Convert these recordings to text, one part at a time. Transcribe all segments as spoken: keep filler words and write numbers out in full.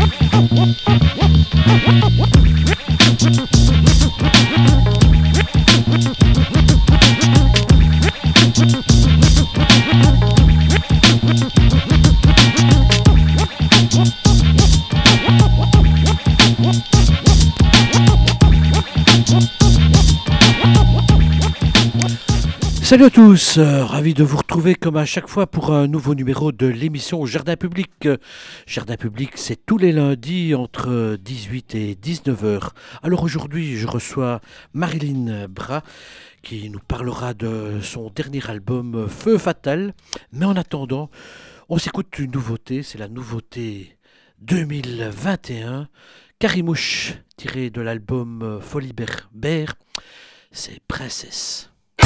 Salut à tous, euh, ravi de vous retrouver comme à chaque fois pour un nouveau numéro de l'émission Jardin Public. Euh, Jardin Public, c'est tous les lundis entre dix-huit et dix-neuf heures. Alors aujourd'hui, je reçois Marilyn Bras qui nous parlera de son dernier album Feu Fatal. Mais en attendant, on s'écoute une nouveauté, c'est la nouveauté deux mille vingt et un. Carimouche, tiré de l'album Folie Berbère, c'est Princesse.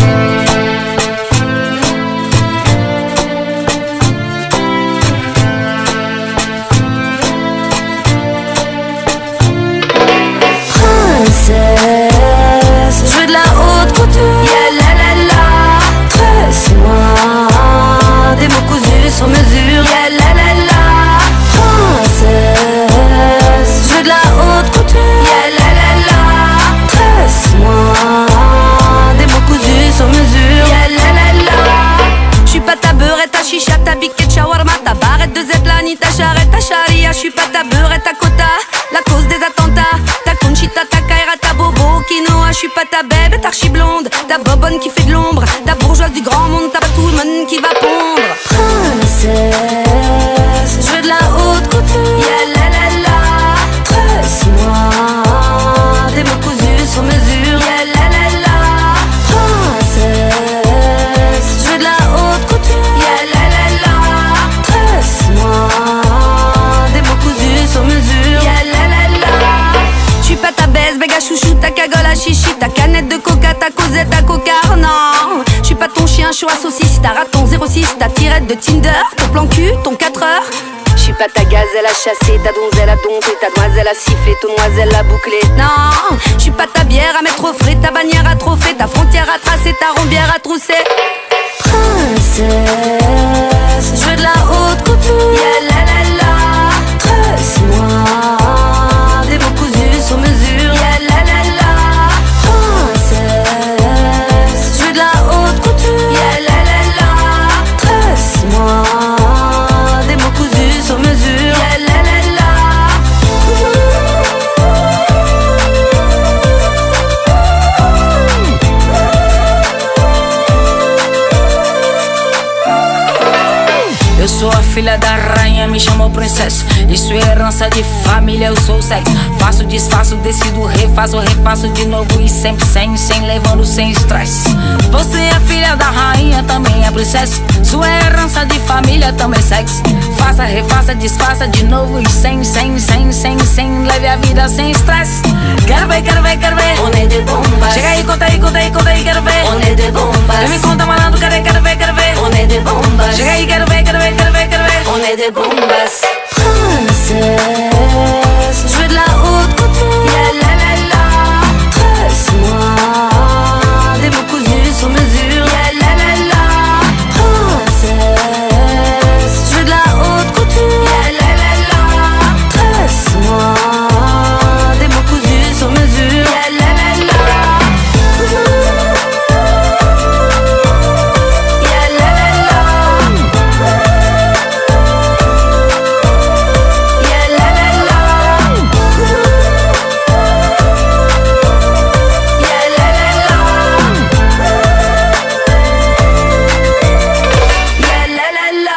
Princesse, je veux de la haute couture, yeah, la la la. Tresse-moi des mots cousus sur mesure, yeah, la la la. Princesse, je veux de la haute couture, yeah, la la la. Tresse-moi des mots cousus sur mesure, yeah, la la la. J'suis pas ta beurette, ta chicha, ta biquette, shawarma, ta barrette de zetlani, ta charrette, ta charia. J'suis pas ta beurette, ta quota, la cause des attentats. Ta conchita, ta kaira, ta bobo, quinoa. J'suis pas ta bébé, ta archi blonde, ta bobonne qui fait de l'ombre, ta bourgeoise du grand monde, ta pas tout le monde qui va pondre. Princesse, je veux de la haute couture, yeah, la la la. Tresse-moi des mots cousus sur mesure, yeah, la la la. Princesse, je veux de la haute couture, yeah, la la la. Tresse-moi des mots cousus sur mesure, yeah, la la la. J'suis pas ta baisse, béga chouchou, ta cagole à chichi, ta canette de coca, ta causette, ta coca, non. J'suis pas ton chien chaud à saucisse, ta raton zéro six, ta tirette de Tinder, ton plan cul, ton quatre heures. J'suis pas ta gazelle à chasser, ta donzelle à dompter, ta demoiselle à siffler, ton noiselle à boucler. Non, j'suis pas ta bière à mettre au frais, ta bannière à trophée, ta frontière à tracer, ta rombière à trousser. Princesse, je veux de la haute couture, yeah, la la la. Tresse-moi des mots cousus sur mesure, yeah, la la la. Princesse, je veux de la haute couture, yeah, la la la. Tresse-moi des mots cousus sur mesure, yeah, la la la. Eu sou a filha da rainha, me chamou princesa. Isso é herança de família, eu sou sexo. Faço, desfaço, decido, refaço, refaço de novo e sempre sem, sem, levando sem estresse. Você é filha da rainha, também é princesa. Sua herança de família, também é sexo. Faça, refaça, desfaça de novo e sem, sem, sem, sem, sem, leve a vida sem estresse. Quero ver, quero ver, quero ver. On est des bombas. Chega aí, conta aí, conta aí, conta aí, quero ver. On est des bombas. Vem me conta, malandro, quero ver, quero ver, quero ver. On est des bombas. Chega aí, quero ver, quero ver, quero ver, quero ver. On est des bombas. Princesse, je veux de la haute couture, yeah, la la la. Tresse-moi des mots cousus sur mesure, yeah, la la la. Princesse, je veux de la haute couture, yeah, la la la. Tresse-moi des mots cousus sur mesure, yeah, la la la. Yeah, la la la. Yeah, la la la. Yeah, la la la. Yeah, la la la.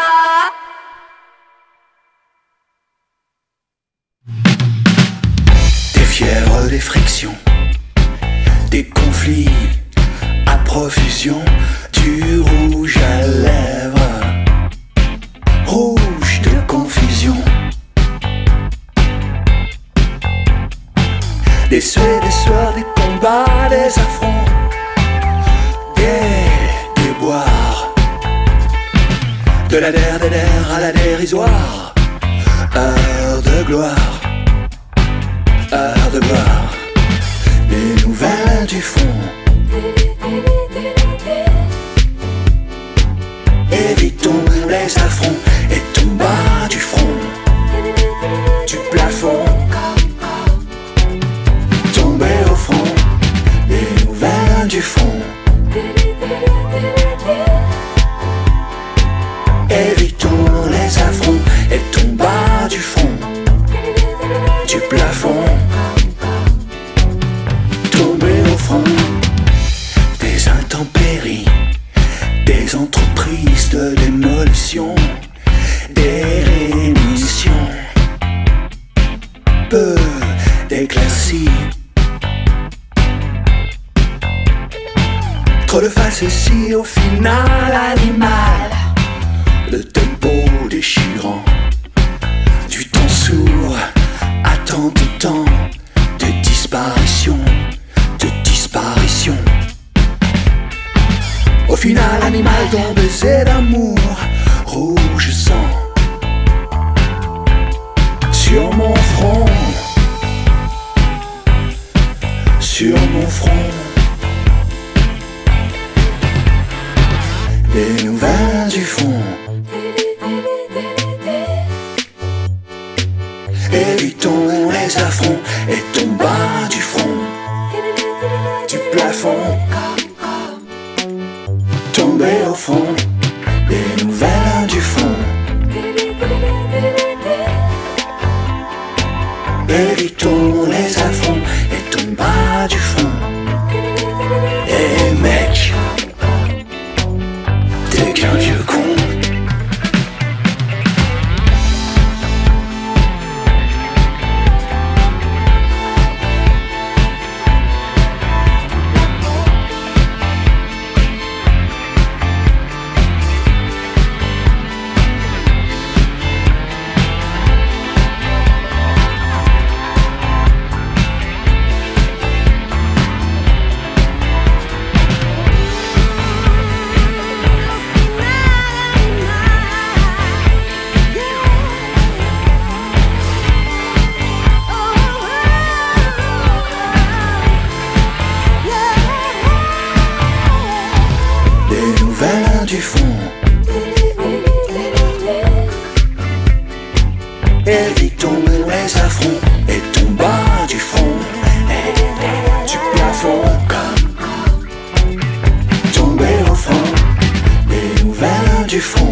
Des fièvres, des frictions, des conflits à profusion, du rouge à lèvres, rouge de confusion. Des sueurs, des sueurs, des combats, des affronts, des déboires, de la der, des der à la dérisoire, heure de gloire. Heure de gloire, les nouvelles du fond. Évitons les affronts et tout bas du front, du plafond. peu d'éclaircie. Trop de facéties au final animal. Le tempo déchirant du temps sourd à tant de temps de disparition, de disparition. Au final animal dont baiser d'amour rouge sang sur mon front, sur mon front. Des nouvelles du fond. Évitons les affronts et ton bas du front, du plafond, tomber au fond. Des nouvelles du fond. Évitons les affronts et ton bas du front. Et mec, t'es qu'un vieux con. Du fond. Évitons les affronts et ton bas du front, du plafond, tomber au fond. Des nouvelles du fond.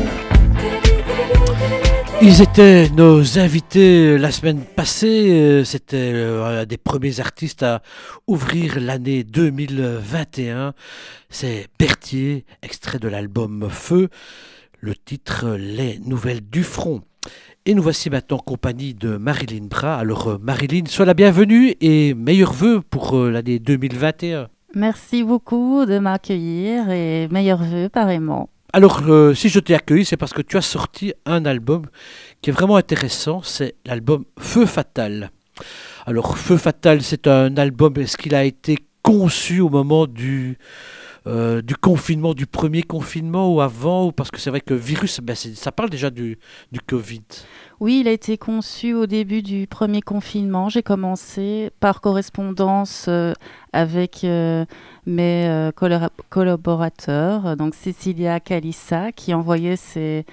Ils étaient nos invités la semaine passée, c'était un des premiers artistes à ouvrir l'année deux mille vingt et un, c'est Berthier, extrait de l'album Feu, le titre Les Nouvelles du Front. Et nous voici maintenant en compagnie de Marilyn Bras. Alors Marilyn, sois la bienvenue et meilleurs vœux pour l'année deux mille vingt et un. Merci beaucoup de m'accueillir et meilleurs vœux pareillement. Alors, euh, si je t'ai accueilli, c'est parce que tu as sorti un album qui est vraiment intéressant, c'est l'album Feu Fatal. Alors, Feu Fatal, c'est un album, est-ce qu'il a été conçu au moment du, euh, du confinement, du premier confinement ou avant ou parce que c'est vrai que virus, ben c'est, ça parle déjà du, du Covid. Oui, il a été conçu au début du premier confinement. J'ai commencé par correspondance euh, avec euh, mes euh, collab- collaborateurs, donc Cécilia Calissa, qui envoyait ses,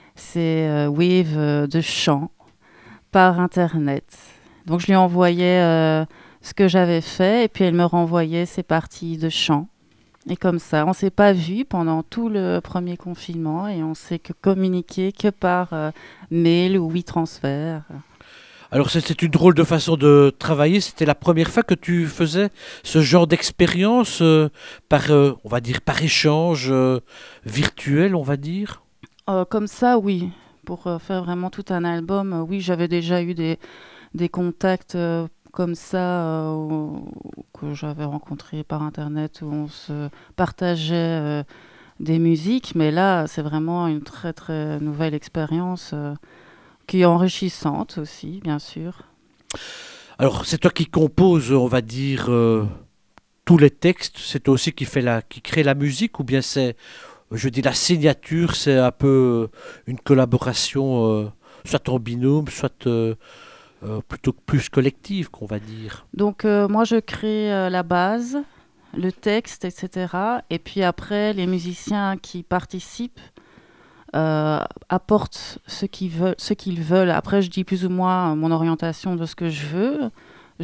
ses euh, waves euh, de chant par Internet. Donc je lui envoyais euh, ce que j'avais fait et puis elle me renvoyait ses parties de chant. Et comme ça, on ne s'est pas vu pendant tout le premier confinement et on s'est que communiqué que par euh, mail ou WeTransfer. Alors c'était une drôle de façon de travailler, c'était la première fois que tu faisais ce genre d'expérience euh, par, euh, on va dire, par échange euh, virtuel, on va dire. Euh, comme ça, oui. Pour euh, faire vraiment tout un album, euh, oui, j'avais déjà eu des, des contacts euh, comme ça euh, que j'avais rencontrés par Internet où on se partageait euh, des musiques. Mais là, c'est vraiment une très, très nouvelle expérience euh, qui est enrichissante aussi, bien sûr. Alors, c'est toi qui composes, on va dire, euh, tous les textes. C'est toi aussi qui, fait la, qui crée la musique ou bien c'est, je dis, la signature, c'est un peu une collaboration, euh, soit en binôme, soit... Euh, Euh, plutôt que plus collective, qu'on va dire. Donc, euh, moi, je crée euh, la base, le texte, et cetera. Et puis après, les musiciens qui participent euh, apportent ce qu'ils veulent, ce qu'ils veulent. Après, je dis plus ou moins mon orientation de ce que je veux.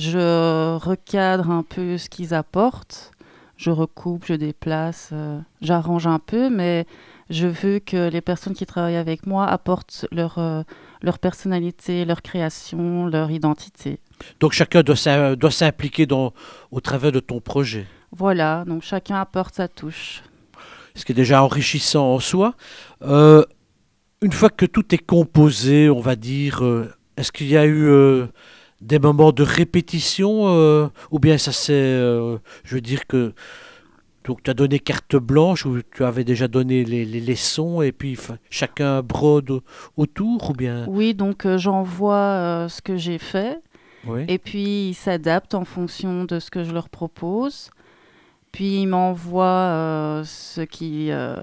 Je recadre un peu ce qu'ils apportent. Je recoupe, je déplace, euh, j'arrange un peu, mais je veux que les personnes qui travaillent avec moi apportent leur... Euh, leur personnalité, leur création, leur identité. Donc chacun doit, s'im- doit s'impliquer dans, au travers de ton projet. Voilà, donc chacun apporte sa touche. Ce qui est déjà enrichissant en soi. Euh, une fois que tout est composé, on va dire, euh, est-ce qu'il y a eu euh, des moments de répétition euh, ou bien ça c'est, euh, je veux dire que donc tu as donné carte blanche ou tu avais déjà donné les, les, les sons et puis fa- chacun brode au- autour ou bien Oui, donc euh, j'envoie euh, ce que j'ai fait oui. et puis ils s'adaptent en fonction de ce que je leur propose. Puis ils m'envoient euh, ce qui, euh,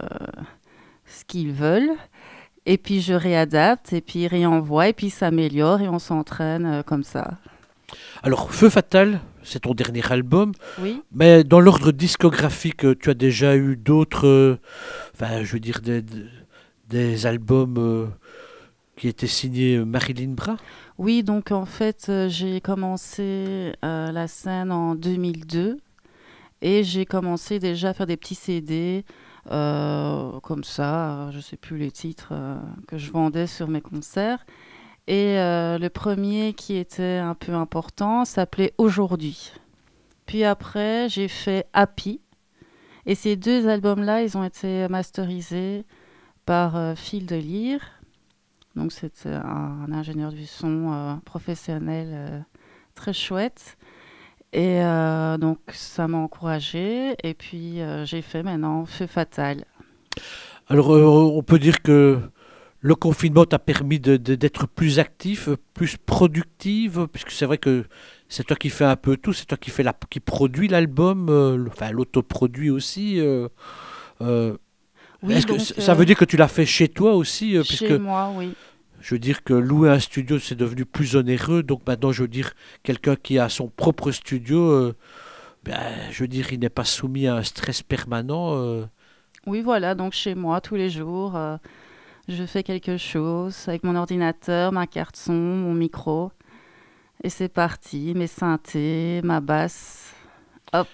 ce qu'ils veulent. Et puis je réadapte, et puis ils réenvoient, et puis ils s'améliorent, et on s'entraîne euh, comme ça. Alors Feu Fatal, c'est ton dernier album, Oui. mais dans l'ordre discographique, euh, tu as déjà eu d'autres, euh, enfin je veux dire des, des- des albums euh, qui étaient signés euh, Marilyn Bras. Oui, donc en fait, euh, j'ai commencé euh, la scène en deux mille deux, et j'ai commencé déjà à faire des petits C D, euh, comme ça, euh, je ne sais plus les titres euh, que je vendais sur mes concerts. Et euh, le premier qui était un peu important s'appelait Aujourd'hui. Puis après, j'ai fait Happy. Et ces deux albums-là, ils ont été masterisés par euh, Phil de Lire. Donc c'est euh, un, un ingénieur du son euh, professionnel euh, très chouette. Et euh, donc ça m'a encouragée. Et puis euh, j'ai fait maintenant Feu Fatal. Alors euh, on peut dire que le confinement t'a permis de- de- d'être plus actif, euh, plus productive, puisque c'est vrai que c'est toi qui fais un peu tout, c'est toi qui fais la, qui produit l'album, euh, le- enfin l'autoproduit aussi. euh, euh, Oui, Est-ce que donc c- ça euh, veut dire que tu l'as fait chez toi aussi, euh, puisque chez moi, oui. je veux dire que louer un studio c'est devenu plus onéreux, donc maintenant je veux dire quelqu'un qui a son propre studio, euh, ben, je veux dire il n'est pas soumis à un stress permanent. euh. Oui, voilà, donc chez moi, tous les jours, euh, je fais quelque chose avec mon ordinateur, ma carte son, mon micro. Et c'est parti, mes synthés, ma basse. Hop.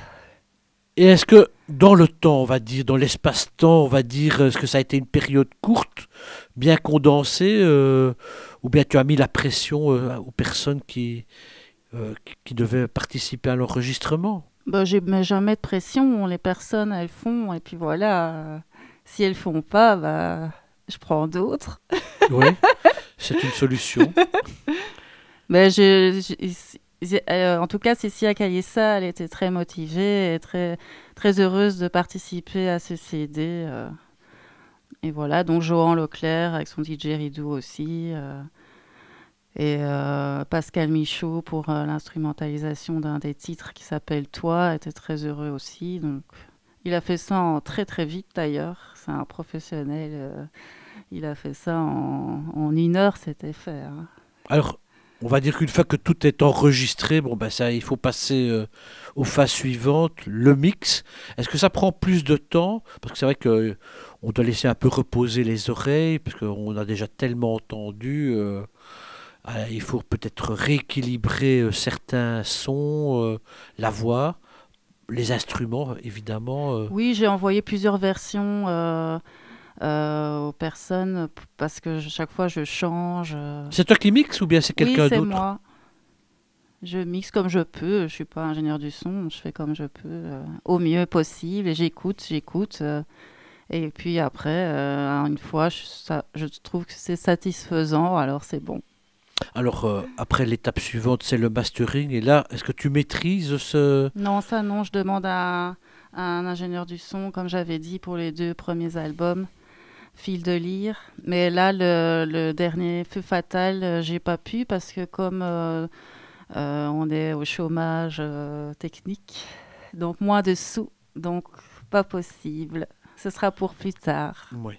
Et est-ce que dans le temps, on va dire, dans l'espace-temps, on va dire, est-ce que ça a été une période courte, bien condensée, euh, ou bien tu as mis la pression euh, aux personnes qui, euh, qui qui devaient participer à l'enregistrement? Bah, je mets jamais de pression. Les personnes, elles font. Et puis voilà. euh, Si elles font pas, bah, je prends d'autres. Oui, c'est une solution. Mais je, je- j'ai- euh, en tout cas, Cécilia Kayessa, elle était très motivée et très, très heureuse de participer à ce C D. euh. Et voilà, donc Johan Leclerc avec son D J Ridou aussi. euh, et euh, Pascal Michaud pour euh, l'instrumentalisation d'un des titres qui s'appelle Toi, était très heureux aussi. Donc, il a fait ça en très très vite d'ailleurs. C'est un professionnel. euh, il a fait ça en, en une heure, c'était fait. hein. Alors, on va dire qu'une fois que tout est enregistré, bon ben ça, il faut passer euh, aux phases suivantes, le mix. Est-ce que ça prend plus de temps? Parce que c'est vrai que euh, on doit laisser un peu reposer les oreilles, parce qu'on a déjà tellement entendu. euh, ah, il faut peut-être rééquilibrer euh, certains sons, euh, la voix, les instruments, évidemment. euh. Oui, j'ai envoyé plusieurs versions euh, euh, aux personnes p- parce que je- chaque fois je change. euh. C'est toi qui mixes ou bien c'est Oui, quelqu'un c'est d'autre? moi. Je mixe comme je peux. Je suis pas ingénieur du son. Je fais comme je peux, euh, au mieux possible. Et j'écoute, j'écoute. euh, et puis après, euh, une fois, je, ça- je trouve que c'est satisfaisant. Alors c'est bon. Alors, euh, après, l'étape suivante, c'est le mastering. Et là, est-ce que tu maîtrises ce... Non, ça non. Je demande à, à un ingénieur du son, comme j'avais dit pour les deux premiers albums. Fil de lire. Mais là, le, le dernier Feu Fatal, euh, j'ai pas pu parce que comme euh, euh, on est au chômage euh, technique, donc moins de sous, donc pas possible. Ce sera pour plus tard. Ouais.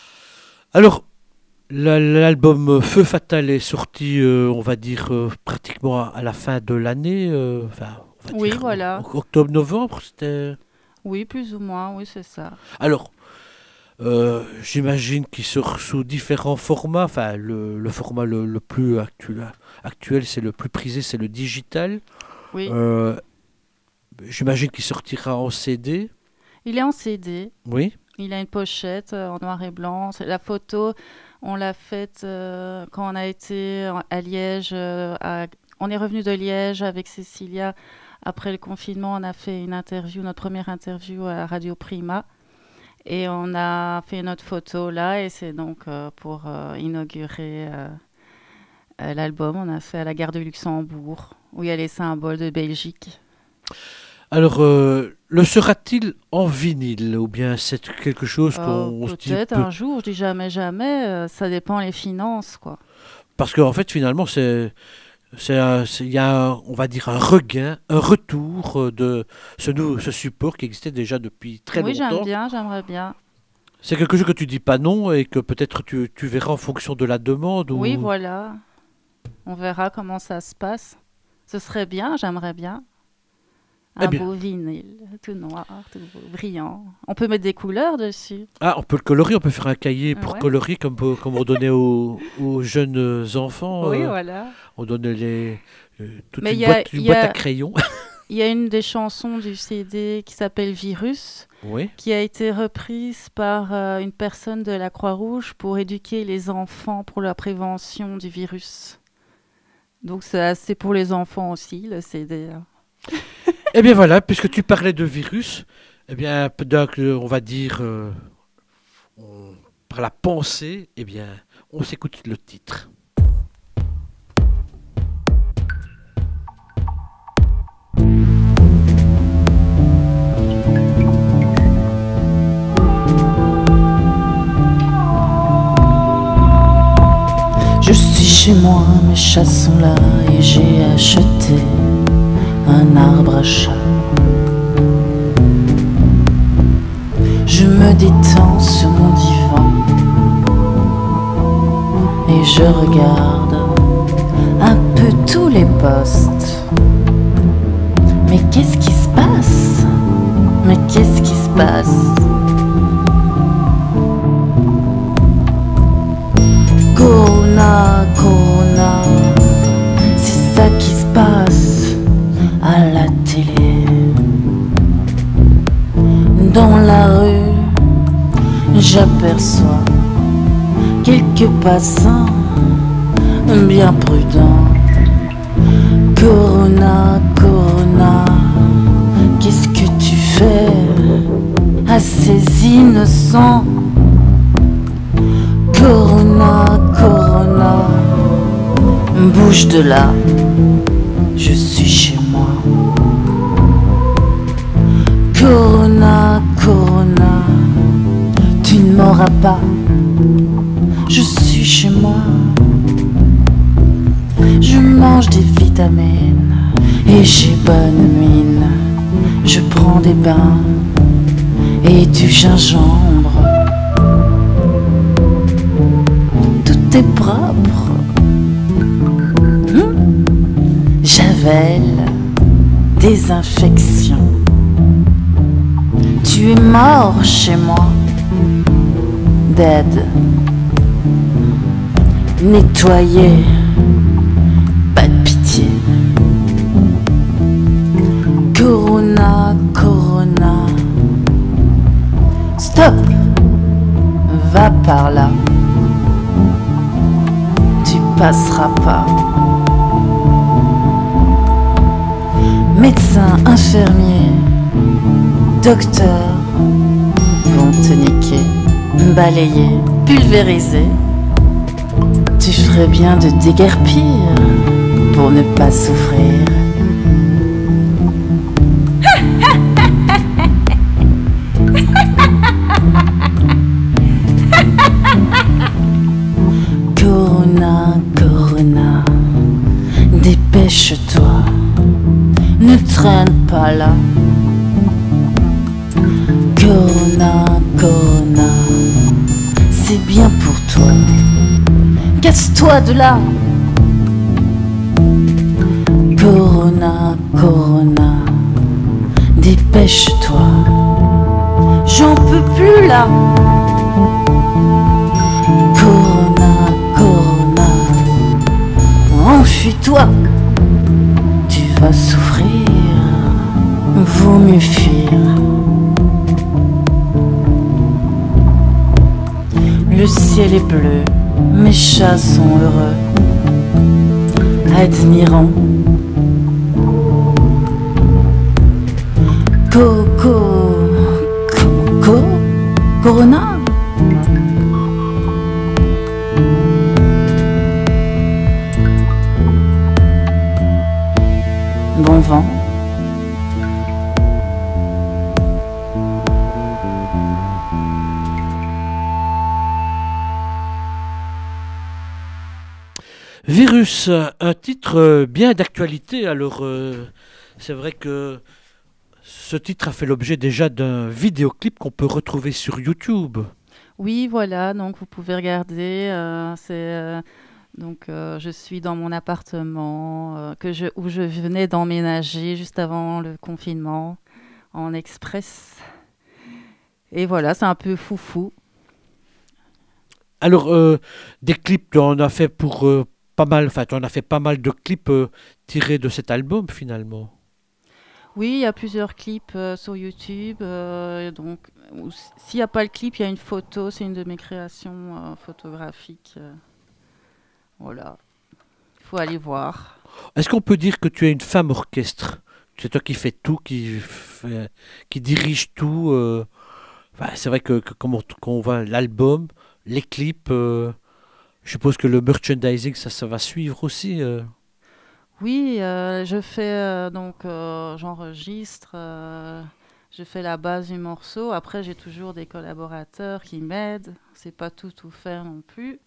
Alors, la- l'album Feu Fatal est sorti, euh, on va dire, euh, pratiquement à, à la fin de l'année. euh, enfin, on va Oui, dire voilà. o- octobre-novembre, c'était... Oui, plus ou moins, oui, c'est ça. Alors, euh, j'imagine qu'il sort sous différents formats. Enfin, le, le format le, le plus actuel, actuel, c'est le plus prisé, c'est le digital. Oui. Euh, j'imagine qu'il sortira en C D. Il est en C D. Oui. Il a une pochette euh, en noir et blanc. C'est- La photo, on l'a faite euh, quand on a été en- à Liège. euh, à- On est revenu de Liège avec Cécilia. Après le confinement, on a fait une interview, notre première interview à Radio Prima. Et on a fait notre photo là. Et c'est donc euh, pour euh, inaugurer euh, euh, l'album, on a fait à la gare de Luxembourg, où il y a les symboles de Belgique. Alors, euh, le sera-t-il en vinyle ou bien c'est quelque chose Euh, qu'on se dit Peut-être peut- un jour, je dis jamais jamais, euh, ça dépend les finances, quoi. Parce qu'en fait, finalement, c'est, c'est, un- c'est- il y a, un- on va dire, un regain, un retour euh, de ce, nou- ce support qui existait déjà depuis très Oui, j'aime longtemps. bien, j'aimerais bien. C'est quelque chose que tu dis pas non et que peut-être tu, tu verras en fonction de la demande. Oui, ou... voilà. On verra comment ça se passe. Ce serait bien, j'aimerais bien. Eh Un bien. beau vinyle, tout noir, tout beau, brillant. On peut mettre des couleurs dessus. Ah, on peut le colorier, on peut faire un cahier pour Ouais. colorier comme, comme on donnait aux, aux jeunes enfants. Oui, euh, voilà. On donnait les, euh, toute Mais une, il y a- boîte, une il y boîte a- à crayons. Il y a une des chansons du C D qui s'appelle Virus, Oui. qui a été reprise par euh, une personne de la Croix-Rouge pour éduquer les enfants pour la prévention du virus. Donc c'est assez pour les enfants aussi, le C D. hein. Eh bien voilà, puisque tu parlais de virus, eh bien, donc, euh, on va dire, euh, on- par la pensée, eh bien, on s'écoute le titre. Je suis chez moi, mes chats sont là et j'ai acheté un arbre à chat. Je me détends sur mon divan et je regarde un peu tous les postes. Mais qu'est-ce qui se passe? Mais qu'est-ce qui se passe? Corona, Corona, c'est ça qui se passe à la télé. Dans la rue, j'aperçois quelques passants bien prudents. Corona, Corona, qu'est-ce que tu fais à ces innocents? Corona, Corona, bouge de là, je suis chez moi. Corona, Corona, tu ne m'auras pas, je suis chez moi. Je mange des vitamines et j'ai bonne mine. Je prends des bains et du gingembre. Tout est propre. Hum. Javel, désinfection. Tu es mort chez moi. Dead. Nettoyé. Pas de pitié. Corona, Corona. Stop. Va par là. Tu passeras pas. Médecin, infirmier, docteur vont te niquer, balayer, pulvériser. Tu ferais bien de déguerpir pour ne pas souffrir. Corona, Corona, dépêche-toi, ne traîne pas là. Corona, Corona, c'est bien pour toi, casse-toi de là. Corona, Corona, dépêche-toi, j'en peux plus là. Corona, Corona, enfuis-toi, tu vas souffrir, vaut mieux fuir. Le ciel est bleu, mes chats sont heureux, admirant. Coco, Coco, Corona. Bon vent. Virus, un titre bien d'actualité. Alors, euh, c'est vrai que ce titre a fait l'objet déjà d'un vidéoclip qu'on peut retrouver sur YouTube. Oui, voilà, donc vous pouvez regarder. euh, c'est, euh, donc, euh, je suis dans mon appartement euh, que je, où je venais d'emménager juste avant le confinement en express. Et voilà, c'est un peu foufou. Alors, euh, des clips, tu en as fait pour euh, pas mal, enfin, tu en as fait pas mal de clips euh, tirés de cet album finalement. Oui, il y a plusieurs clips euh, sur YouTube. euh, donc, où s- s'il n'y a pas le clip, il y a une photo. C'est une de mes créations euh, photographiques. euh, voilà, il faut aller voir. Est-ce qu'on peut dire que tu es une femme orchestre? C'est toi qui fais tout, qui, fait- qui dirige tout. euh, enfin, c'est vrai que, que comme on, qu'on voit l'album, les clips, euh, je suppose que le merchandising, ça, ça va suivre aussi. euh. Oui, euh, je fais euh, donc euh, j'enregistre, euh, je fais la base du morceau. Après, j'ai toujours des collaborateurs qui m'aident. C'est pas tout tout faire non plus.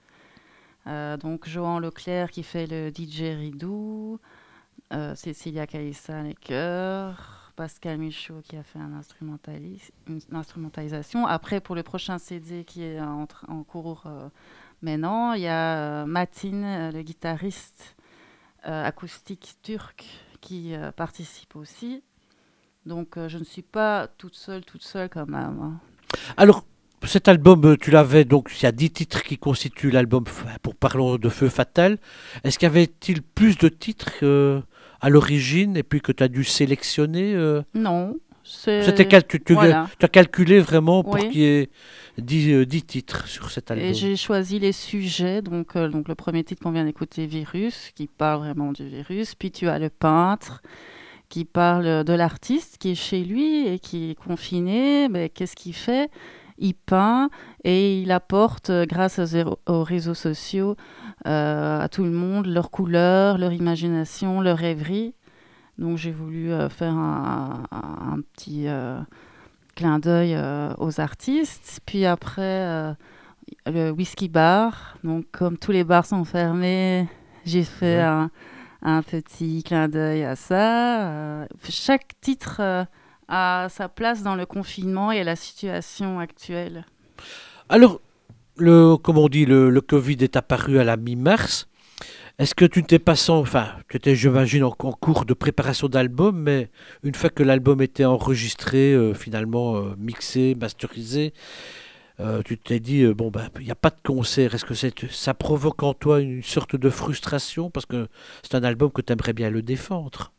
Euh, donc Johan Leclerc qui fait le D J Ridou, euh, Cécilia Caïssa les chœurs, Pascal Michaud qui a fait un instrumentalis- une instrumentalisation. Après, pour le prochain C D qui est en, tr- en cours euh, maintenant, il y a euh, Matin, euh, le guitariste euh, acoustique turc qui euh, participe aussi. Donc euh, je ne suis pas toute seule, toute seule quand même, hein. Alors, cet album, euh, tu l'avais, donc il y a dix titres qui constituent l'album, f- pour parlons de Feu Fatal. Est-ce qu'il y avait-il plus de titres euh, à l'origine et puis que tu as dû sélectionner euh Non, C'était c'est... cal- tu, tu- Voilà. tu as calculé vraiment pour Oui. qu'il y ait dix euh, dix titres sur cet album. Et j'ai choisi les sujets. Donc, euh, donc le premier titre qu'on vient d'écouter, Virus, qui parle vraiment du virus. Puis tu as le peintre qui parle de l'artiste qui est chez lui et qui est confiné. Mais qu'est-ce qu'il fait? Il peint et il apporte, euh, grâce aux, zéro- aux réseaux sociaux, euh, à tout le monde leurs couleurs, leur imagination, leur rêverie. Donc j'ai voulu euh, faire un, un- un petit euh, clin d'œil euh, aux artistes. Puis après, euh, le whisky bar. Donc comme tous les bars sont fermés, j'ai fait Ouais. un, un petit clin d'œil à ça. Euh, chaque titre euh, a sa place dans le confinement et la situation actuelle. Alors, le, comme on dit, le, le Covid est apparu à la mi-mars. Est-ce que tu ne t'es pas senti, enfin, tu étais, j'imagine, en, en cours de préparation d'album, mais une fois que l'album était enregistré, euh, finalement euh, mixé, masterisé, euh, tu t'es dit, euh, bon, ben, il n'y a pas de concert. Est-ce que c'est, ça provoque en toi une sorte de frustration parce que c'est un album que tu aimerais bien le défendre?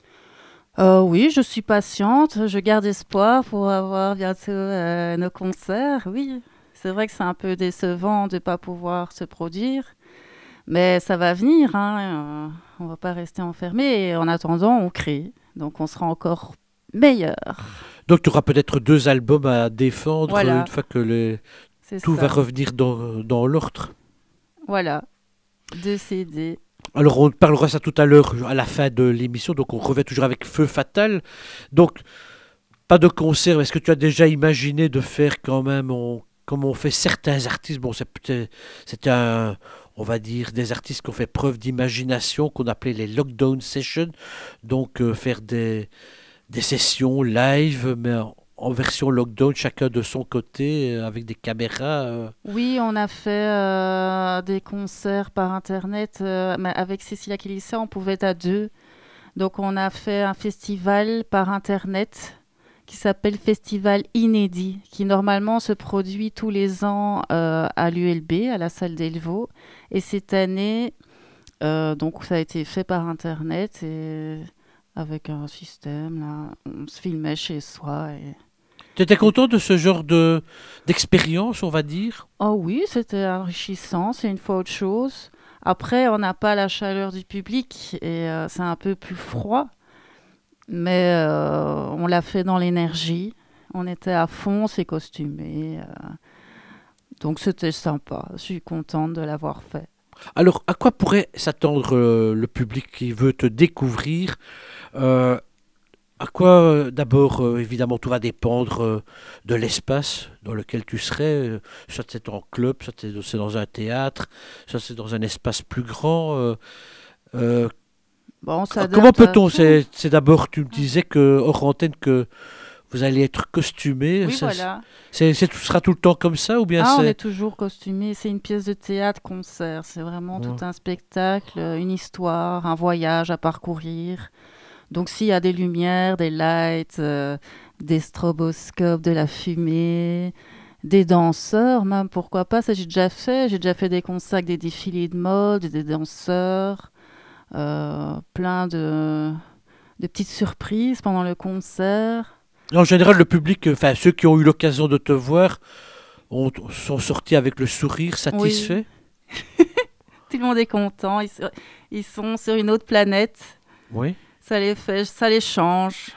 Euh, oui, je suis patiente, je garde espoir pour avoir bientôt euh, nos concerts. Oui, c'est vrai que c'est un peu décevant de ne pas pouvoir se produire, mais ça va venir, hein. Euh, on va pas rester enfermé et en attendant, on crée. Donc on sera encore meilleur. Donc tu auras peut-être deux albums à défendre euh, Voilà. une fois que les- C'est tout ça. va revenir dans, dans l'ordre. Voilà, deux C D. Alors on parlera ça tout à l'heure à la fin de l'émission, donc on revient toujours avec Feu Fatal. Donc pas de concert, mais est-ce que tu as déjà imaginé de faire quand même, on- comme on fait certains artistes, bon c'est peut-être- c'est un, on va dire des artistes qui ont fait preuve d'imagination, qu'on appelait les lockdown sessions, donc euh, faire des, des sessions live, mais en, en version lockdown, chacun de son côté, euh, avec des caméras. euh. Oui, on a fait euh, des concerts par Internet, euh, mais avec Cécilia Kilissa, on pouvait être à deux. Donc on a fait un festival par Internet qui s'appelle Festival Inédit, qui normalement se produit tous les ans euh, à l'U L B, à la salle d'Elvaux. Et cette année, euh, donc ça a été fait par Internet et avec un système, là, on se filmait chez soi. Et... Tu étais content de ce genre de d'expérience, on va dire? Oh oui, c'était enrichissant, c'est une fois autre chose. Après, on n'a pas la chaleur du public et euh, c'est un peu plus froid, mais euh, on l'a fait dans l'énergie. On était à fond, on s'est costumé. euh, donc c'était sympa, je suis contente de l'avoir fait. Alors, à quoi pourrait s'attendre euh, le public qui veut te découvrir? Euh, À quoi, euh, d'abord, euh, évidemment, tout va dépendre euh, de l'espace dans lequel tu serais. euh, Soit c'est en club, soit c'est c'est dans un théâtre, soit c'est dans un espace plus grand. euh, euh, Bon, on c- s'adapte comment à peut-on? tout. C'est c'est d'abord, tu me disais que hors antenne que vous allez être costumé. Oui, ça, voilà. c'est, c'est, ce sera tout le temps comme ça ou bien Ah, on est c'est... toujours costumé. C'est une pièce de théâtre, concert. C'est vraiment Ouais. tout un spectacle, euh, une histoire, un voyage à parcourir. Donc, s'il y a des lumières, des lights, euh, des stroboscopes, de la fumée, des danseurs, même, pourquoi pas, ça j'ai déjà fait. J'ai déjà fait des concerts avec des défilés de mode, des danseurs, euh, plein de, de petites surprises pendant le concert. En général, le public, euh, enfin ceux qui ont eu l'occasion de te voir, ont- sont sortis avec le sourire, satisfaits. Tout le monde est content. Ils, se- ils sont sur une autre planète. Oui. Ça les fait, ça les change.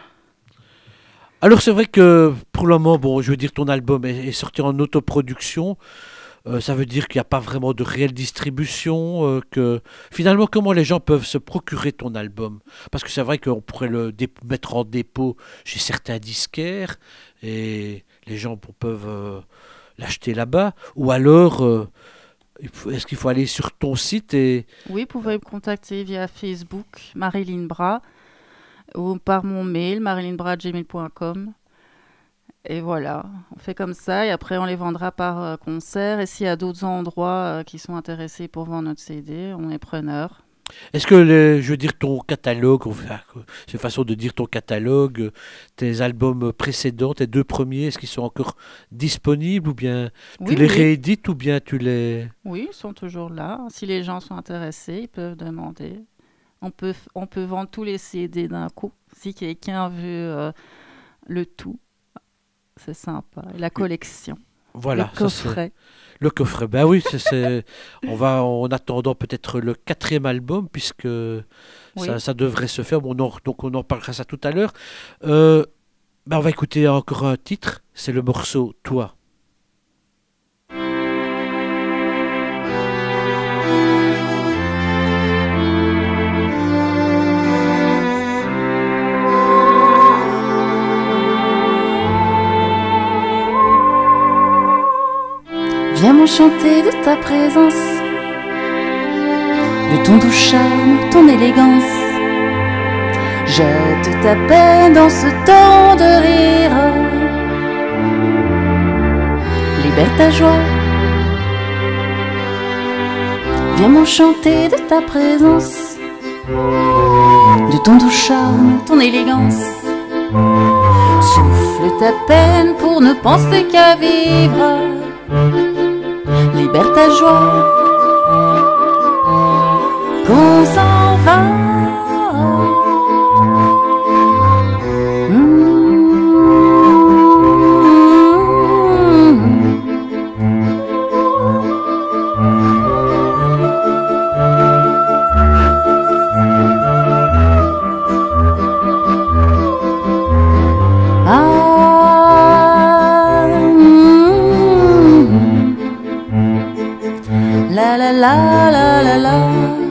Alors c'est vrai que pour le moment, bon, je veux dire, ton album est, est sorti en autoproduction. Euh, ça veut dire qu'il n'y a pas vraiment de réelle distribution. euh, que finalement, comment les gens peuvent se procurer ton album? Parce que c'est vrai qu'on pourrait le dé- mettre en dépôt chez certains disquaires et les gens p- peuvent euh, l'acheter là-bas. Ou alors, euh, il faut- est-ce qu'il faut aller sur ton site et Oui, vous pouvez me contacter via Facebook, Marilyn Bras, ou par mon mail, marilyn bras arobase gmail point com. Et voilà, on fait comme ça et après on les vendra par euh, concert. Et s'il y a d'autres endroits euh, qui sont intéressés pour vendre notre C D, on est preneur. est-ce que, les- je veux dire, ton catalogue, enfin, c'est une façon de dire ton catalogue, euh, tes albums précédents, tes deux premiers, est-ce qu'ils sont encore disponibles ou bien tu Oui, les oui, réédites ou bien tu les... oui, ils sont toujours là. Si les gens sont intéressés, ils peuvent demander. On peut, f- on peut vendre tous les C D d'un coup. Si quelqu'un veut euh, le tout, c'est sympa. Et la collection, Voilà, le ça, c'est- coffret. le coffret. Ben oui, c'est, c'est- on va en attendant peut-être le quatrième album puisque Oui. ça, ça devrait se faire. Bon, on en- donc on en parlera ça tout à l'heure. Euh, ben on va écouter encore un titre. C'est le morceau Toi. Viens m'enchanter de ta présence, de ton doux charme, ton élégance. Jette ta peine dans ce temps de rire. Libère ta joie. Viens m'enchanter de ta présence, de ton doux charme, ton élégance. Souffle ta peine pour ne penser qu'à vivre. Libère ta joie, qu'on s'en va. Ah, la la la la la la.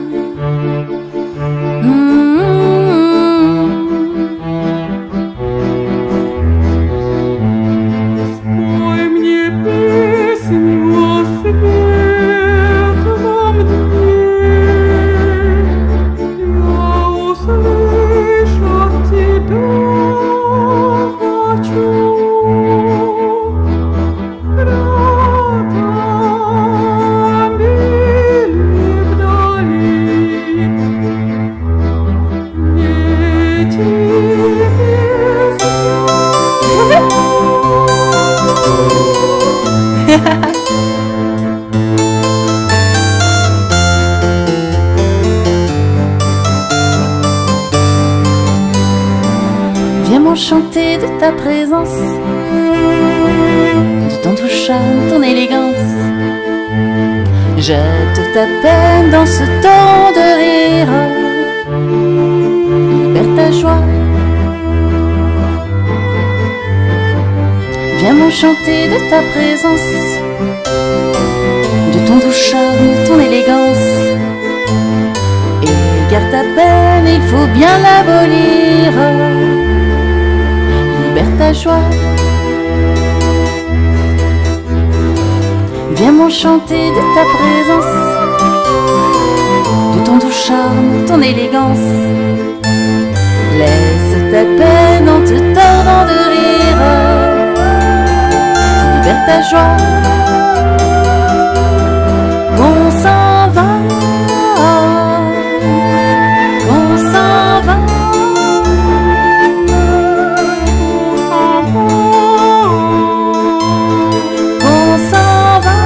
Спой мне песню о светлом дне. Я услышать тебя хочу. Рядом или вдали. Не тебе Viens m'enchanter de ta présence, de ton doux charme, ton élégance. Jette ta peine dans ce temps de rire. Libère ta joie. Viens m'enchanter de ta présence, de ton doux charme, ton élégance. Et garde ta peine, il faut bien l'abolir. Libère ta joie. Viens m'enchanter de ta présence, de ton doux charme, ton élégance. Laisse ta peine en te tordant de rire. Libère ta joie. Qu'on s'en va, qu'on s'en va. Qu'on s'en va.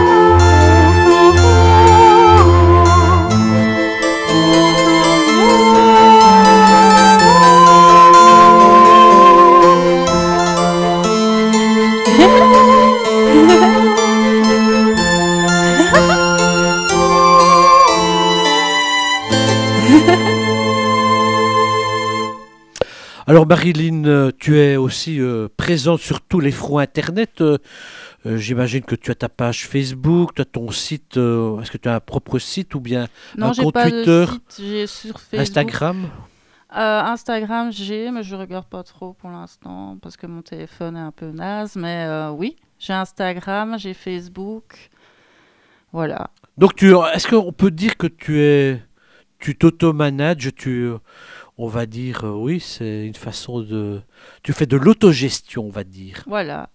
Alors Marilyn, euh, tu es aussi euh, présente sur tous les fronts internet. Euh, euh, J'imagine que tu as ta page Facebook, tu as ton site. euh, Est-ce que tu as un propre site ou bien Non, un j'ai compte pas Twitter, de site, j'ai sur Facebook. Instagram? Euh, Instagram, j'ai, mais je regarde pas trop pour l'instant parce que mon téléphone est un peu naze. Mais euh, oui, j'ai Instagram, j'ai Facebook. Voilà. Donc tu, est-ce qu'on peut dire que tu es, tu t'auto-manages, tu, on va dire, euh, oui, c'est une façon de, tu fais de l'autogestion, on va dire. Voilà.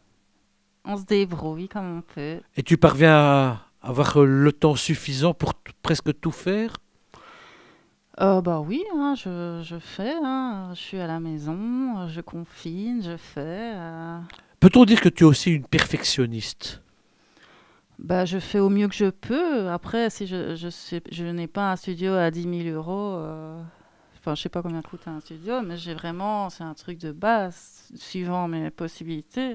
On se débrouille comme on peut. Et tu parviens à avoir euh, le temps suffisant pour t- presque tout faire? Euh, bah oui, hein, je, je fais. Hein, je suis à la maison, euh, je confine, je fais. euh, Peut-on dire que tu es aussi une perfectionniste? Bah, je fais au mieux que je peux. Après, si je, je, sais- je n'ai pas un studio à dix mille euros, euh, enfin, je sais pas combien coûte un studio, mais j'ai vraiment, c'est un truc de base, suivant mes possibilités.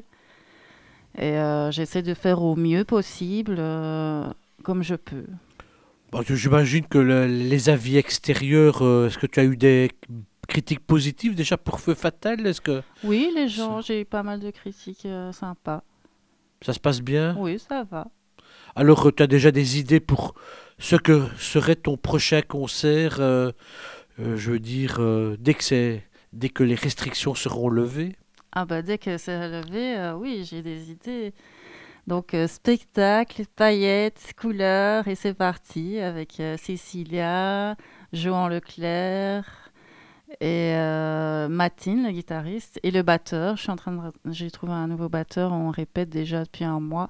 Et euh, j'essaie de faire au mieux possible, euh, comme je peux. Bon, tu- j'imagine que le- les avis extérieurs, euh, est-ce que tu as eu des critiques positives déjà pour Feu Fatal? Est-ce que Oui, les gens, j'ai eu pas mal de critiques euh, sympas. ça se passe bien? Oui, ça va. Alors, tu as déjà des idées pour ce que serait ton prochain concert, euh, euh, je veux dire, euh, dès que c'est, dès que les restrictions seront levées? Ah bah dès que c'est relevé, euh, oui, j'ai des idées. Donc euh, spectacle, paillettes, couleurs, et c'est parti avec euh, Cécilia, Johan Leclerc et euh, Matine, le guitariste, et le batteur. Je suis en train de, j'ai trouvé un nouveau batteur, on répète déjà depuis un mois.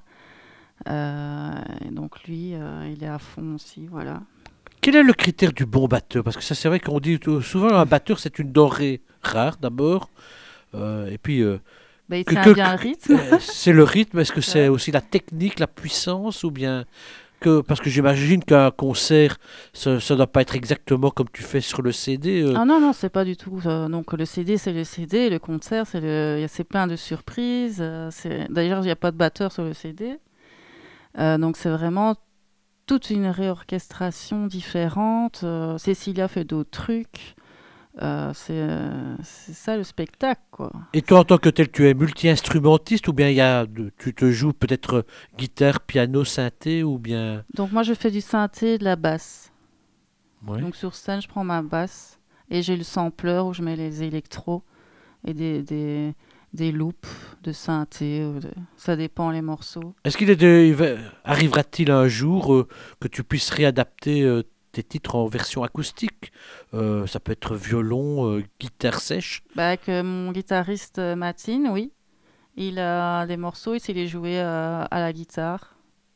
Euh, et donc lui, euh, il est à fond aussi, voilà. Quel est le critère du bon batteur? Parce que ça, c'est vrai qu'on dit tout- souvent un batteur, c'est une denrée rare d'abord. Euh, et puis, euh, Bah, il Que- tient que- bien le rythme. euh, c'est le rythme. Est-ce que c'est Ouais. aussi la technique, la puissance, ou bien que parce que j'imagine qu'un concert, ça ne doit pas être exactement comme tu fais sur le C D. euh. Ah non, non, c'est pas du tout. euh, donc le C D, c'est le C D, le concert, c'est le... il y a- c'est plein de surprises. euh, c'est... D'ailleurs, il n'y a pas de batteur sur le C D. Euh, donc c'est vraiment toute une réorchestration différente. euh, Cécilia fait d'autres trucs. Euh, c'est, euh, c'est ça le spectacle, quoi. Et toi, en tant que tel, tu es multi-instrumentiste ou bien il y a de- tu te joues peut-être euh, guitare, piano, synthé ou bien. Donc moi, je fais du synthé et de la basse. Ouais. Donc sur scène, je prends ma basse et j'ai le sampler où je mets les électros et des, des, des loops de synthé. ou de- Ça dépend les morceaux. Est-ce qu'il est de- il va- arrivera-t-il un jour euh, que tu puisses réadapter euh, tes titres en version acoustique? Euh, ça peut être violon, euh, guitare sèche. Bah, avec euh, mon guitariste euh, Matine, oui. Il a des morceaux, il sait les jouer euh, à la guitare.